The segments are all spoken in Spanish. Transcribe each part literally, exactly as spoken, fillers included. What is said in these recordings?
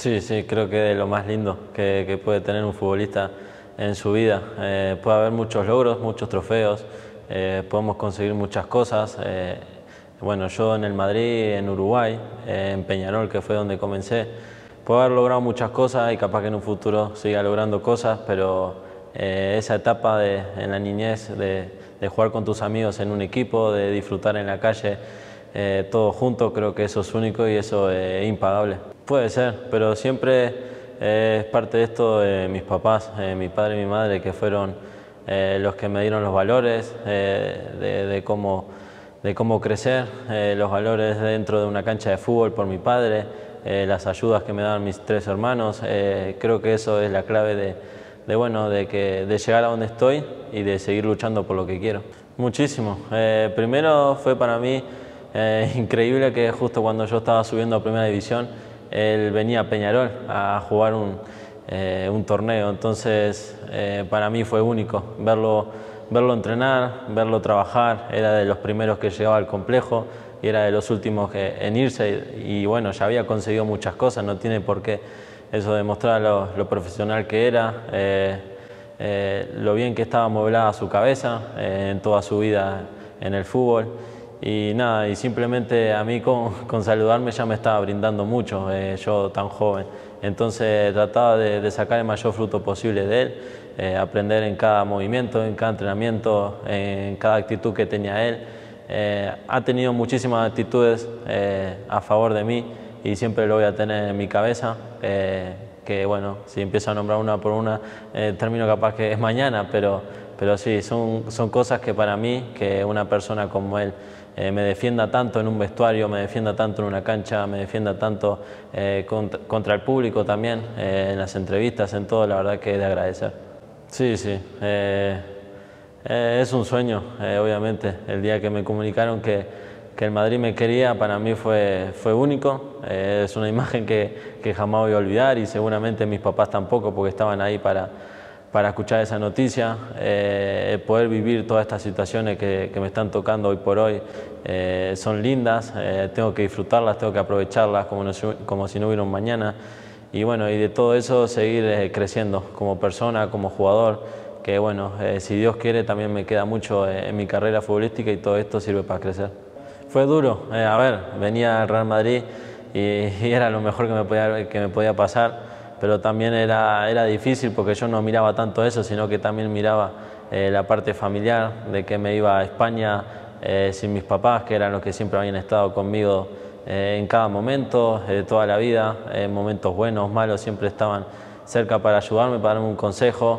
Sí, sí, creo que es lo más lindo que, que puede tener un futbolista en su vida. Eh, puede haber muchos logros, muchos trofeos, eh, podemos conseguir muchas cosas. Eh, bueno, yo en el Madrid, en Uruguay, eh, en Peñarol, que fue donde comencé, puedo haber logrado muchas cosas y capaz que en un futuro siga logrando cosas, pero eh, esa etapa de, en la niñez de, de jugar con tus amigos en un equipo, de disfrutar en la calle, eh, todos juntos, creo que eso es único y eso es impagable. Puede ser, pero siempre eh, es parte de esto de mis papás, eh, mi padre y mi madre, que fueron eh, los que me dieron los valores eh, de, de, cómo, de cómo crecer, eh, los valores dentro de una cancha de fútbol por mi padre, eh, las ayudas que me daban mis tres hermanos. Eh, creo que eso es la clave de, de, bueno, de, que, de llegar a donde estoy y de seguir luchando por lo que quiero. Muchísimo. Eh, primero fue para mí eh, increíble que justo cuando yo estaba subiendo a Primera División, él venía a Peñarol a jugar un, eh, un torneo, entonces eh, para mí fue único verlo, verlo entrenar, verlo trabajar. Era de los primeros que llegaba al complejo y era de los últimos que, en irse y, y bueno, ya había conseguido muchas cosas, no tiene por qué eso demostrar lo, lo profesional que era, eh, eh, lo bien que estaba amueblada su cabeza eh, en toda su vida en el fútbol. Y nada, y simplemente a mí con, con saludarme ya me estaba brindando mucho, eh, yo tan joven. Entonces trataba de, de sacar el mayor fruto posible de él, eh, aprender en cada movimiento, en cada entrenamiento, en cada actitud que tenía él. Eh, ha tenido muchísimas actitudes eh, a favor de mí y siempre lo voy a tener en mi cabeza. Eh, que bueno, si empiezo a nombrar una por una, eh, termino capaz que es mañana, pero, pero sí, son, son cosas que para mí, que una persona como él, Eh, me defienda tanto en un vestuario, me defienda tanto en una cancha, me defienda tanto eh, contra, contra el público también, eh, en las entrevistas, en todo, la verdad que es de agradecer. Sí, sí, eh, eh, es un sueño, eh, obviamente. El día que me comunicaron que, que el Madrid me quería, para mí fue, fue único, eh, es una imagen que, que jamás voy a olvidar y seguramente mis papás tampoco, porque estaban ahí para para escuchar esa noticia, eh, poder vivir todas estas situaciones que, que me están tocando hoy por hoy, eh, son lindas, eh, tengo que disfrutarlas, tengo que aprovecharlas como, no, como si no hubiera un mañana y bueno, y de todo eso seguir eh, creciendo como persona, como jugador, que bueno, eh, si Dios quiere también me queda mucho eh, en mi carrera futbolística y todo esto sirve para crecer. Fue duro, eh, a ver, venía al Real Madrid y, y era lo mejor que me podía, que me podía pasar, pero también era, era difícil porque yo no miraba tanto eso, sino que también miraba eh, la parte familiar, de que me iba a España eh, sin mis papás, que eran los que siempre habían estado conmigo eh, en cada momento, de toda la vida, eh, momentos buenos, malos, siempre estaban cerca para ayudarme, para darme un consejo,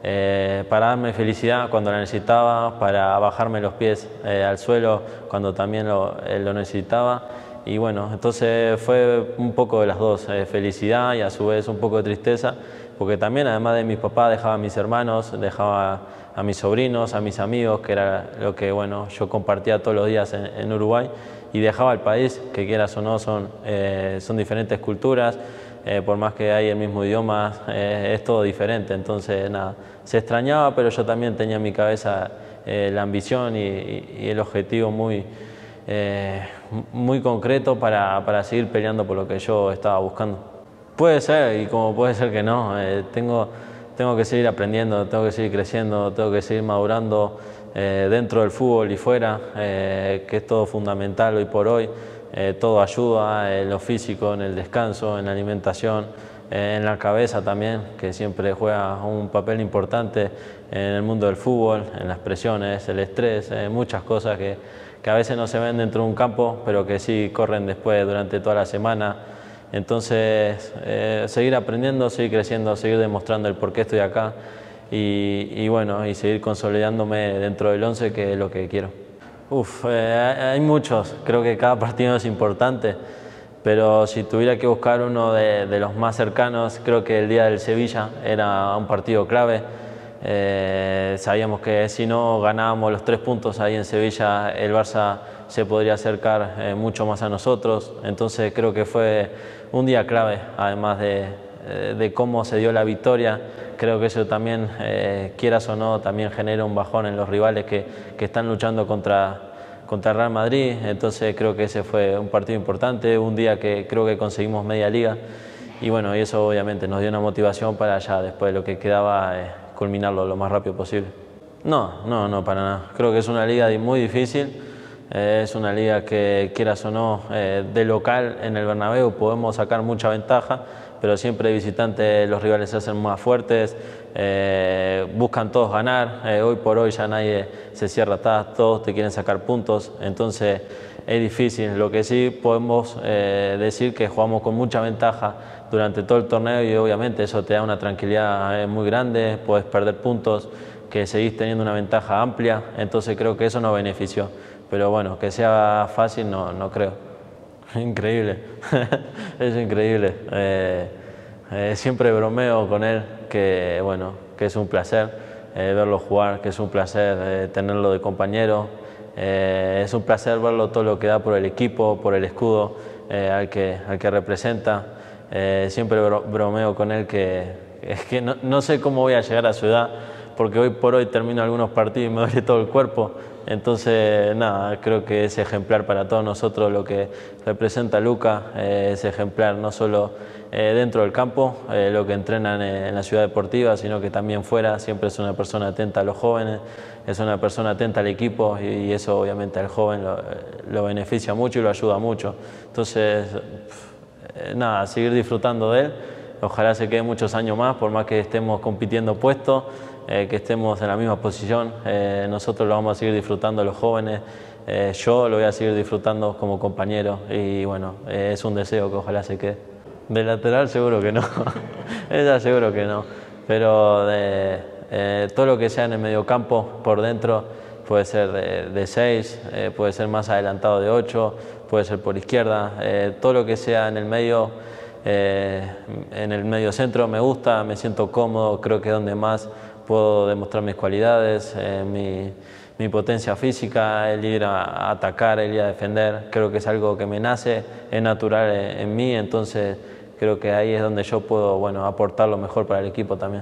eh, para darme felicidad cuando la necesitaba, para bajarme los pies eh, al suelo cuando también lo, eh, lo necesitaba. Y bueno, entonces fue un poco de las dos, eh, felicidad y a su vez un poco de tristeza, porque también además de mis papás dejaba a mis hermanos, dejaba a mis sobrinos, a mis amigos, que era lo que bueno, yo compartía todos los días en, en Uruguay, y dejaba el país, que quieras o no, son, eh, son diferentes culturas, eh, por más que hay el mismo idioma, eh, es todo diferente, entonces nada, se extrañaba, pero yo también tenía en mi cabeza eh, la ambición y, y, y el objetivo muy... Eh, muy concreto para, para seguir peleando por lo que yo estaba buscando. Puede ser y como puede ser que no, eh, tengo, tengo que seguir aprendiendo, tengo que seguir creciendo, tengo que seguir madurando eh, dentro del fútbol y fuera, eh, que es todo fundamental hoy por hoy, eh, todo ayuda en lo físico, en el descanso, en la alimentación, eh, en la cabeza también, que siempre juega un papel importante en el mundo del fútbol, en las presiones, el estrés, eh, muchas cosas que que a veces no se ven dentro de un campo, pero que sí corren después durante toda la semana. Entonces, eh, seguir aprendiendo, seguir creciendo, seguir demostrando el por qué estoy acá y, y bueno, y seguir consolidándome dentro del once, que es lo que quiero. Uf, eh, hay muchos, creo que cada partido es importante, pero si tuviera que buscar uno de, de los más cercanos, creo que el día del Sevilla era un partido clave. Eh, sabíamos que si no ganábamos los tres puntos ahí en Sevilla, el Barça se podría acercar eh, mucho más a nosotros, entonces creo que fue un día clave, además de, de cómo se dio la victoria. Creo que eso también, eh, quieras o no, también genera un bajón en los rivales que, que están luchando contra, contra Real Madrid, entonces creo que ese fue un partido importante, un día que creo que conseguimos media liga y bueno, y eso obviamente nos dio una motivación para ya después de lo que quedaba eh, culminarlo lo más rápido posible. No, no, no, para nada. Creo que es una liga muy difícil, eh, es una liga que quieras o no, eh, de local en el Bernabéu podemos sacar mucha ventaja, pero siempre de visitante los rivales se hacen más fuertes, eh, buscan todos ganar, eh, hoy por hoy ya nadie se cierra atrás, todos te quieren sacar puntos, entonces es difícil. Lo que sí podemos eh, decir que jugamos con mucha ventaja durante todo el torneo y obviamente eso te da una tranquilidad eh, muy grande, puedes perder puntos, que seguís teniendo una ventaja amplia, entonces creo que eso nos benefició, pero bueno, que sea fácil no, no creo. Increíble, es increíble. Eh, eh, siempre bromeo con él que, bueno, que es un placer eh, verlo jugar, que es un placer eh, tenerlo de compañero, eh, es un placer verlo todo lo que da por el equipo, por el escudo eh, al, que, al que representa. Eh, siempre bromeo con él que es que no, no sé cómo voy a llegar a su edad, porque hoy por hoy termino algunos partidos y me duele todo el cuerpo. Entonces, nada, creo que es ejemplar para todos nosotros lo que representa Luca, eh, es ejemplar no solo eh, dentro del campo, eh, lo que entrenan en la ciudad deportiva, sino que también fuera. Siempre es una persona atenta a los jóvenes, es una persona atenta al equipo y, y eso obviamente al joven lo, lo beneficia mucho y lo ayuda mucho. Entonces, eh, nada, seguir disfrutando de él. Ojalá se quede muchos años más, por más que estemos compitiendo puestos, eh, que estemos en la misma posición. Eh, nosotros lo vamos a seguir disfrutando los jóvenes, eh, yo lo voy a seguir disfrutando como compañero y bueno, eh, es un deseo que ojalá se quede. De lateral seguro que no, ella seguro que no, pero de, eh, todo lo que sea en el mediocampo, por dentro, puede ser de, de seis, eh, puede ser más adelantado de ocho, puede ser por izquierda, eh, todo lo que sea en el medio. Eh, en el medio centro me gusta, me siento cómodo, creo que es donde más puedo demostrar mis cualidades, eh, mi, mi potencia física, el ir a, a atacar, el ir a defender, creo que es algo que me nace, es natural en, en mí, entonces creo que ahí es donde yo puedo, bueno, aportar lo mejor para el equipo también.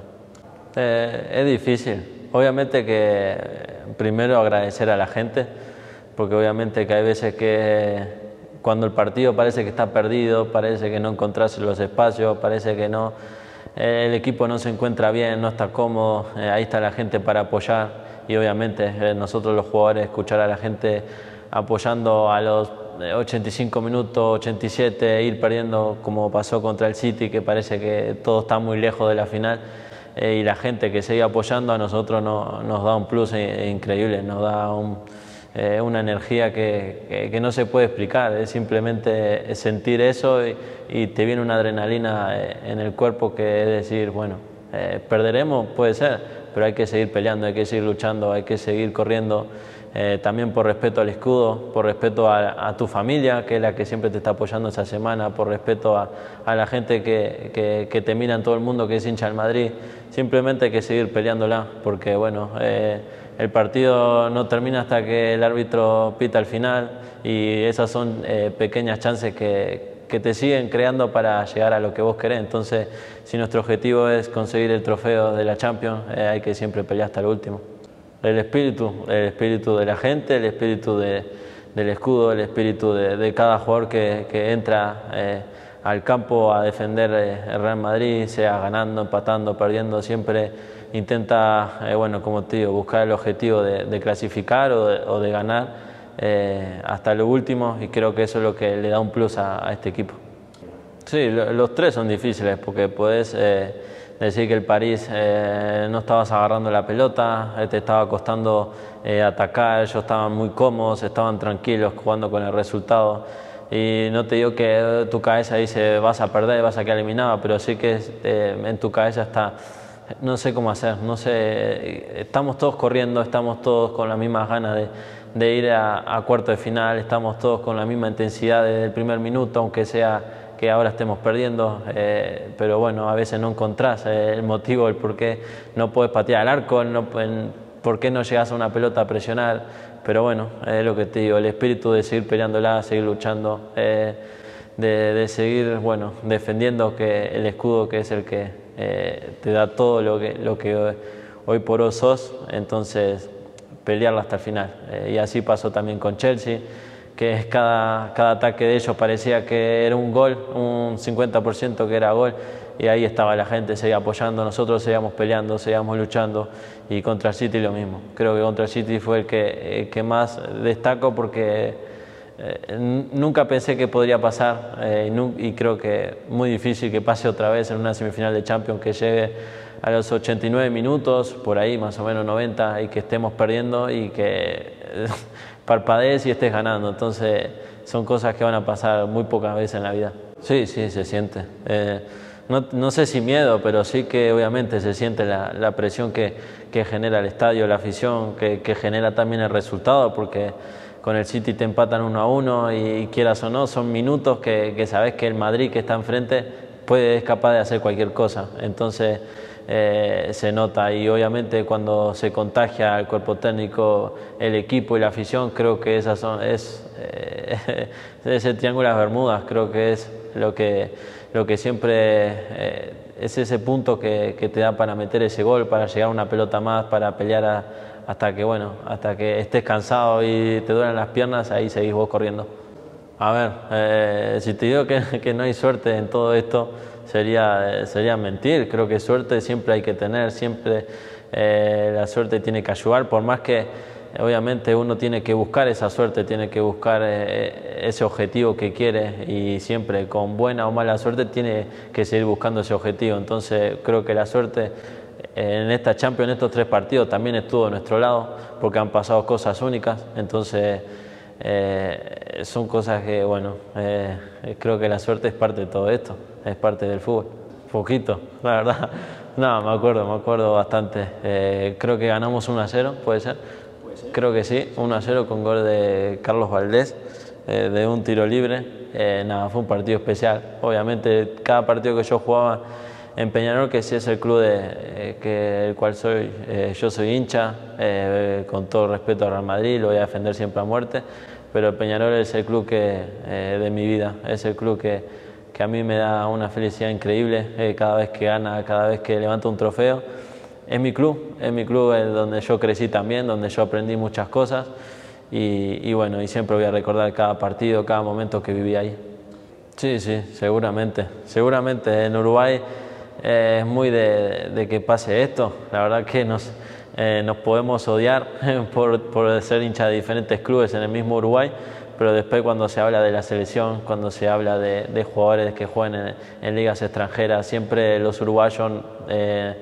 Eh, es difícil, obviamente que primero agradecer a la gente, porque obviamente que hay veces que cuando el partido parece que está perdido, parece que no encontrás los espacios, parece que no, eh, el equipo no se encuentra bien, no está cómodo, eh, ahí está la gente para apoyar y obviamente eh, nosotros los jugadores escuchar a la gente apoyando a los ochenta y cinco minutos, ochenta y siete, ir perdiendo como pasó contra el City, que parece que todo está muy lejos de la final, eh, y la gente que sigue apoyando a nosotros no, nos da un plus increíble, nos da un... Eh, una energía que, que, que no se puede explicar, es simplemente sentir eso y, y te viene una adrenalina en el cuerpo que es decir, bueno, eh, perderemos, puede ser, pero hay que seguir peleando, hay que seguir luchando, hay que seguir corriendo, eh, también por respeto al escudo, por respeto a, a tu familia, que es la que siempre te está apoyando esa semana, por respeto a, a la gente que, que, que te mira en todo el mundo, que es hincha del Madrid, simplemente hay que seguir peleándola, porque bueno, eh, el partido no termina hasta que el árbitro pita al final y esas son eh, pequeñas chances que, que te siguen creando para llegar a lo que vos querés. Entonces, si nuestro objetivo es conseguir el trofeo de la Champions, eh, hay que siempre pelear hasta el último. El espíritu, el espíritu de la gente, el espíritu de, del escudo, el espíritu de, de cada jugador que, que entra eh, al campo a defender eh, el Real Madrid, sea ganando, empatando, perdiendo, siempre intenta, eh, bueno, como te digo, buscar el objetivo de, de clasificar o de, o de ganar eh, hasta lo último y creo que eso es lo que le da un plus a, a este equipo. Sí, lo, los tres son difíciles porque podés eh, decir que el París eh, no estabas agarrando la pelota, te estaba costando eh, atacar, ellos estaban muy cómodos, estaban tranquilos jugando con el resultado. Y no te digo que tu cabeza dice vas a perder, vas a quedar eliminado, pero sí que eh, en tu cabeza está, no sé cómo hacer, no sé, estamos todos corriendo, estamos todos con las mismas ganas de, de ir a, a cuarto de final, estamos todos con la misma intensidad desde el primer minuto, aunque sea que ahora estemos perdiendo, eh, pero bueno, a veces no encontrás eh, el motivo, el por qué no puedes patear al arco, no, en, por qué no llegas a una pelota a presionar, pero bueno, es eh, lo que te digo, el espíritu de seguir peleándola, seguir luchando, eh, de, de seguir, bueno, defendiendo que el escudo que es el que eh, te da todo lo que, lo que hoy por hoy sos, entonces pelearla hasta el final. Eh, y así pasó también con Chelsea, que cada, cada ataque de ellos parecía que era un gol, un cincuenta por ciento que era gol, y ahí estaba la gente, seguía apoyando, nosotros seguíamos peleando, seguíamos luchando, y contra el City lo mismo. Creo que contra el City fue el que, el que más destaco porque eh, nunca pensé que podría pasar eh, y, y creo que muy difícil que pase otra vez en una semifinal de Champions, que llegue a los ochenta y nueve minutos, por ahí más o menos noventa, y que estemos perdiendo y que parpadees y estés ganando. Entonces son cosas que van a pasar muy pocas veces en la vida. Sí, sí, se siente. Eh, no, no sé si miedo, pero sí que obviamente se siente la, la presión que, que genera el estadio, la afición, que, que genera también el resultado, porque con el City te empatan uno a uno y quieras o no, son minutos que, que sabes que el Madrid que está enfrente puede, es capaz de hacer cualquier cosa. Entonces eh, se nota, y obviamente cuando se contagia el cuerpo técnico, el equipo y la afición, creo que esas son, es eh, ese triángulo de las Bermudas, creo que es lo que, lo que siempre eh, es ese punto que, que te da para meter ese gol, para llegar a una pelota más, para pelear a, hasta que bueno, hasta que estés cansado y te duelen las piernas, ahí seguís vos corriendo. A ver, eh, si te digo que, que no hay suerte en todo esto, sería, eh, sería mentir. Creo que suerte siempre hay que tener, siempre eh, la suerte tiene que ayudar, por más que obviamente uno tiene que buscar esa suerte, tiene que buscar eh, ese objetivo que quiere, y siempre con buena o mala suerte tiene que seguir buscando ese objetivo. Entonces creo que la suerte en esta Champions, en estos tres partidos, también estuvo a nuestro lado, porque han pasado cosas únicas. Entonces eh, son cosas que, bueno, eh, creo que la suerte es parte de todo esto, es parte del fútbol. Poquito, la verdad. No, me acuerdo, me acuerdo bastante. Eh, creo que ganamos uno a cero, ¿puede ser? ¿Puede ser? Creo que sí, uno a cero con gol de Carlos Valdés, eh, de un tiro libre. Eh, nada, fue un partido especial. Obviamente, cada partido que yo jugaba en Peñarol, que sí es el club de, eh, que, el cual soy, eh, yo soy hincha, eh, con todo respeto a Real Madrid, lo voy a defender siempre a muerte, pero Peñarol es el club que, eh, de mi vida, es el club que, que a mí me da una felicidad increíble eh, cada vez que gana, cada vez que levanta un trofeo. Es mi club, es mi club es donde yo crecí también, donde yo aprendí muchas cosas, y, y bueno, y siempre voy a recordar cada partido, cada momento que viví ahí. Sí, sí, seguramente, seguramente en Uruguay Eh, es muy de, de que pase esto. La verdad que nos, eh, nos podemos odiar por, por ser hinchas de diferentes clubes en el mismo Uruguay, pero después cuando se habla de la selección, cuando se habla de, de jugadores que juegan en, en ligas extranjeras, siempre los uruguayos eh,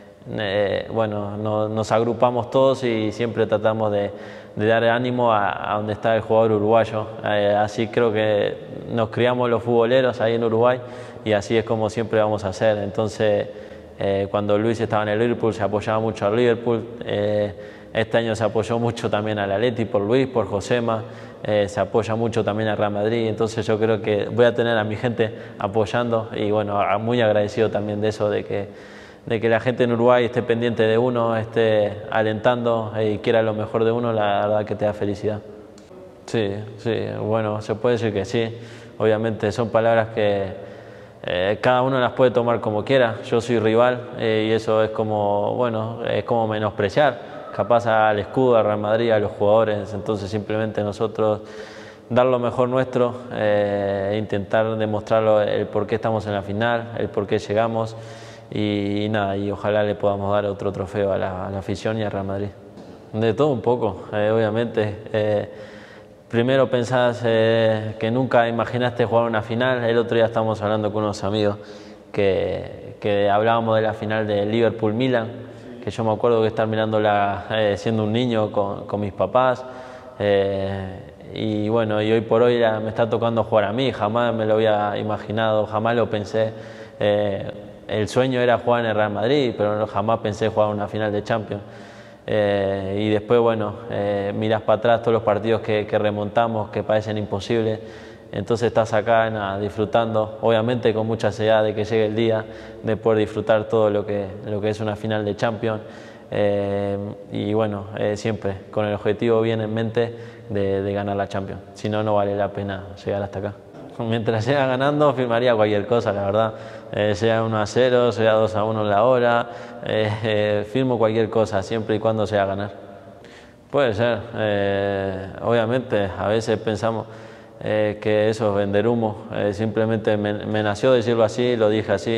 eh, bueno, no, nos agrupamos todos y siempre tratamos de, de dar ánimo a, a donde está el jugador uruguayo. Eh, así creo que nos criamos los futboleros ahí en Uruguay, y así es como siempre vamos a hacer. Entonces, eh, cuando Luis estaba en el Liverpool, se apoyaba mucho al Liverpool. Eh, este año se apoyó mucho también al Atleti por Luis, por Josema. Eh, se apoya mucho también al Real Madrid. Entonces yo creo que voy a tener a mi gente apoyando, y bueno, muy agradecido también de eso, de que, de que la gente en Uruguay esté pendiente de uno, esté alentando y quiera lo mejor de uno. La verdad que te da felicidad. Sí, sí, bueno, se puede decir que sí. Obviamente son palabras que Eh, cada uno las puede tomar como quiera. Yo soy rival eh, y eso es como, bueno, es como menospreciar capaz al escudo, al Real Madrid, a los jugadores. Entonces simplemente nosotros dar lo mejor nuestro, eh, intentar demostrarlo, el por qué estamos en la final, el por qué llegamos, y, y nada, y ojalá le podamos dar otro trofeo a la, a la afición y al Real Madrid. De todo un poco, eh, obviamente. Eh, Primero pensás eh, que nunca imaginaste jugar una final. El otro día estábamos hablando con unos amigos que, que hablábamos de la final de Liverpool-Milan, que yo me acuerdo que estar mirándola eh, siendo un niño con, con mis papás. Eh, y bueno, y hoy por hoy ya me está tocando jugar a mí. Jamás me lo había imaginado, jamás lo pensé. Eh, el sueño era jugar en el Real Madrid, pero no, jamás pensé jugar una final de Champions. Eh, y después, bueno, eh, mirás para atrás todos los partidos que, que remontamos, que parecen imposibles. Entonces estás acá nada, disfrutando, obviamente con mucha ansiedad de que llegue el día, de poder disfrutar todo lo que, lo que es una final de Champions. Eh, y bueno, eh, siempre con el objetivo bien en mente de, de ganar la Champions. Si no, no vale la pena llegar hasta acá. Mientras siga ganando, firmaría cualquier cosa, la verdad. Eh, sea uno a cero, sea dos a uno en la hora, eh, eh, firmo cualquier cosa, siempre y cuando sea ganar. Puede ser, eh, obviamente a veces pensamos eh, que eso es vender humo, eh, simplemente me, me nació decirlo así, lo dije así,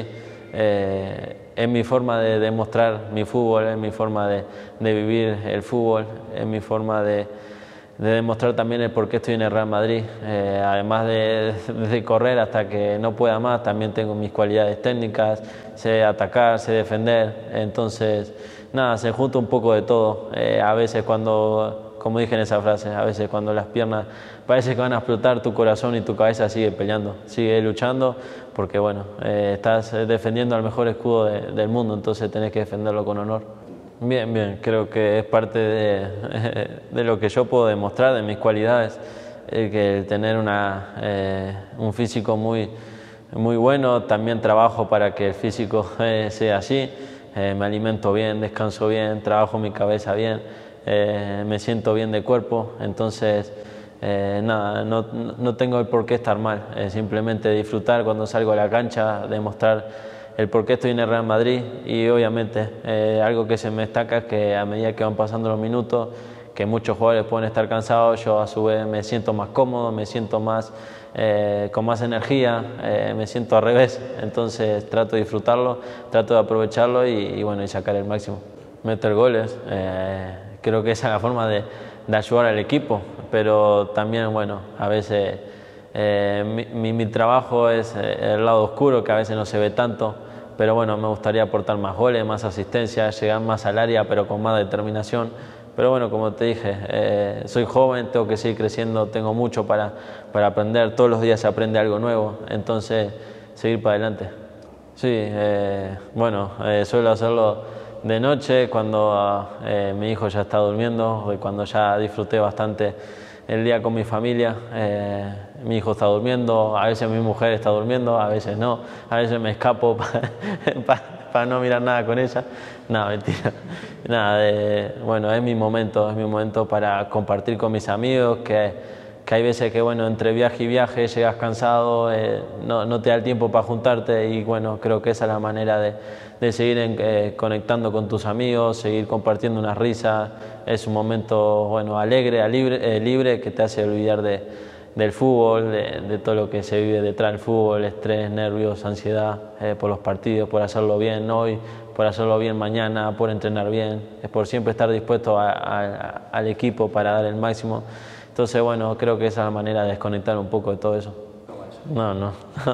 eh, es mi forma de demostrar mi fútbol, es mi forma de, de vivir el fútbol, es mi forma de, de demostrar también el por qué estoy en el Real Madrid, eh, además de, de correr hasta que no pueda más, también tengo mis cualidades técnicas, sé atacar, sé defender, entonces nada, se junta un poco de todo, eh, a veces cuando, como dije en esa frase, a veces cuando las piernas parece que van a explotar, tu corazón y tu cabeza sigue peleando, sigue luchando, porque bueno, eh, estás defendiendo al mejor escudo de, del mundo, entonces tenés que defenderlo con honor. Bien, bien, creo que es parte de, de lo que yo puedo demostrar, de mis cualidades, el que el tener una, eh, un físico muy, muy bueno, también trabajo para que el físico eh, sea así, eh, me alimento bien, descanso bien, trabajo mi cabeza bien, eh, me siento bien de cuerpo, entonces eh, nada, no, no tengo el por qué estar mal, eh, simplemente disfrutar cuando salgo a la cancha, demostrar el por qué estoy en el Real Madrid y obviamente eh, algo que se me destaca es que a medida que van pasando los minutos, que muchos jugadores pueden estar cansados, yo a su vez me siento más cómodo, me siento más, eh, con más energía, eh, me siento al revés, entonces trato de disfrutarlo, trato de aprovecharlo y, y bueno, y sacar el máximo. Meter goles, eh, creo que esa es la forma de, de ayudar al equipo, pero también bueno, a veces eh, mi, mi, mi trabajo es el lado oscuro que a veces no se ve tanto, pero bueno, me gustaría aportar más goles, más asistencia, llegar más al área, pero con más determinación. Pero bueno, como te dije, eh, soy joven, tengo que seguir creciendo, tengo mucho para, para aprender, todos los días se aprende algo nuevo, entonces seguir para adelante. Sí, eh, bueno, eh, suelo hacerlo de noche cuando eh, mi hijo ya está durmiendo, cuando ya disfruté bastante el día con mi familia, eh, mi hijo está durmiendo, a veces mi mujer está durmiendo, a veces no, a veces me escapo para pa, pa no mirar nada con ella, no, mentira, nada, de, bueno, es mi momento, es mi momento para compartir con mis amigos, que, que hay veces que bueno, entre viaje y viaje llegas cansado, eh, no, no te da el tiempo para juntarte y bueno, creo que esa es la manera de, de seguir en, eh, conectando con tus amigos, seguir compartiendo unas risas, es un momento bueno, alegre, libre, eh, libre que te hace olvidar de, del fútbol, de, de todo lo que se vive detrás del fútbol, estrés, nervios, ansiedad eh, por los partidos, por hacerlo bien hoy, por hacerlo bien mañana, por entrenar bien, es por siempre estar dispuesto a, a, al equipo para dar el máximo. Entonces, bueno, creo que esa es la manera de desconectar un poco de todo eso. No, no.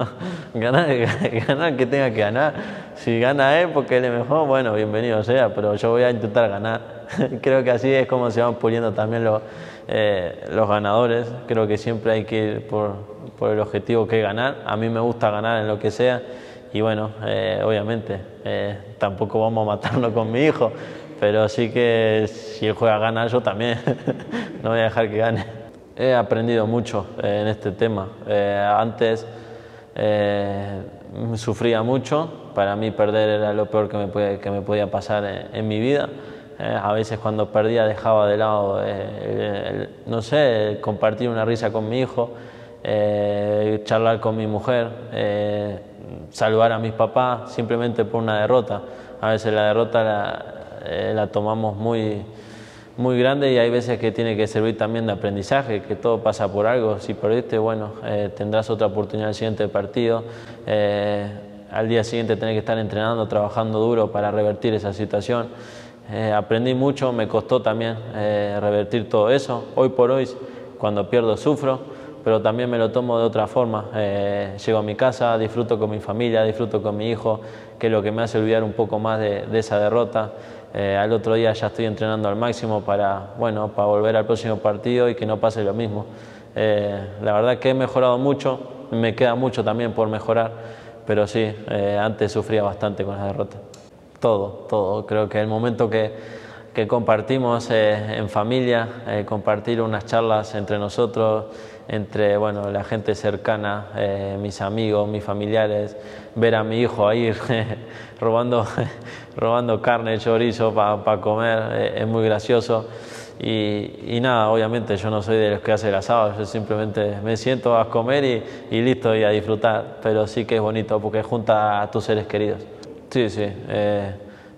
ganar, ganar que tenga que ganar. Si gana él porque él es mejor, bueno, bienvenido sea, pero yo voy a intentar ganar. Creo que así es como se van puliendo también los, eh, los ganadores. Creo que siempre hay que ir por, por el objetivo que es ganar. A mí me gusta ganar en lo que sea. Y bueno, eh, obviamente, eh, tampoco vamos a matarlo con mi hijo, pero sí que si él juega a ganar, yo también. No voy a dejar que gane. He aprendido mucho eh, en este tema. Eh, antes eh, sufría mucho, para mí perder era lo peor que me, puede, que me podía pasar en, en mi vida. Eh, a veces cuando perdía dejaba de lado, eh, el, el, no sé, el compartir una risa con mi hijo, eh, charlar con mi mujer, eh, saludar a mis papás simplemente por una derrota. A veces la derrota la, eh, la tomamos muy... muy grande y hay veces que tiene que servir también de aprendizaje, que todo pasa por algo. Si perdiste, bueno, eh, tendrás otra oportunidad al siguiente partido. Eh, al día siguiente tenés que estar entrenando, trabajando duro para revertir esa situación. Eh, aprendí mucho, me costó también eh, revertir todo eso. Hoy por hoy, cuando pierdo, sufro, pero también me lo tomo de otra forma. Eh, llego a mi casa, disfruto con mi familia, disfruto con mi hijo, que es lo que me hace olvidar un poco más de, de esa derrota. Eh, al otro día ya estoy entrenando al máximo para, bueno, para volver al próximo partido y que no pase lo mismo. Eh, la verdad que he mejorado mucho, me queda mucho también por mejorar, pero sí, eh, antes sufría bastante con las derrotas. Todo, todo. Creo que el momento que, que compartimos eh, en familia, eh, compartir unas charlas entre nosotros, entre bueno, la gente cercana, eh, mis amigos, mis familiares, ver a mi hijo ahí robando, robando carne, chorizo para pa comer, eh, es muy gracioso. Y, y nada, obviamente yo no soy de los que hace el asado, yo simplemente me siento a comer y, y listo, y a disfrutar, pero sí que es bonito porque junta a tus seres queridos. Sí, sí, eh,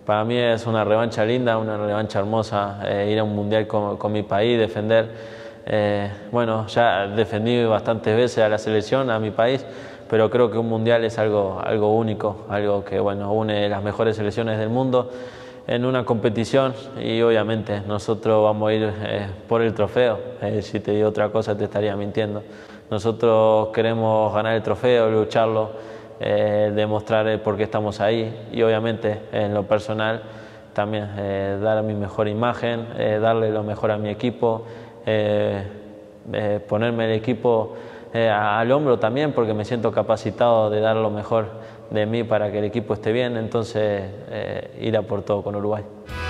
Para mí es una revancha linda, una revancha hermosa, eh, ir a un mundial con, con mi país, defender. Eh, bueno, ya defendí bastantes veces a la selección, a mi país, pero creo que un mundial es algo, algo único, algo que bueno, une las mejores selecciones del mundo en una competición y obviamente nosotros vamos a ir eh, por el trofeo. Eh, si te digo otra cosa te estaría mintiendo. Nosotros queremos ganar el trofeo, lucharlo, eh, demostrar el por qué estamos ahí y obviamente en lo personal también eh, dar mi mejor imagen, eh, darle lo mejor a mi equipo, eh, eh, ponerme el equipo eh, al hombro también porque me siento capacitado de dar lo mejor de mí para que el equipo esté bien, entonces eh, ir a por todo con Uruguay.